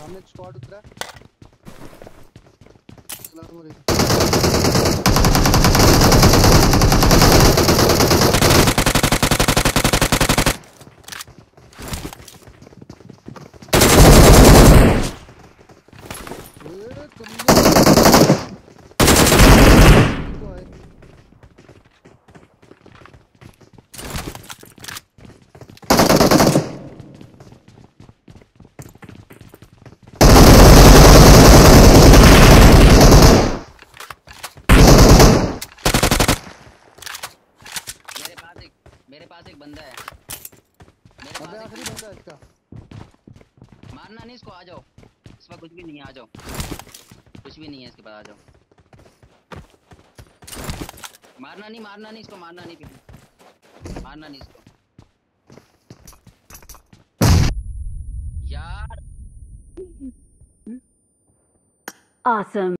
सामने एक स्क्वाड उतरा। अस्सलाम वालेकुम। ये कमीने को आए। मेरे पास एक बंदा है। अबे आखिरी बंदा है इसका। मारना नहीं इसको, आ जाओ। इस पर कुछ भी नहीं है, आ जाओ। कुछ भी नहीं है इसके पास, आ जाओ। मारना नहीं इसको, मारना नहीं इसको यार। Awesome.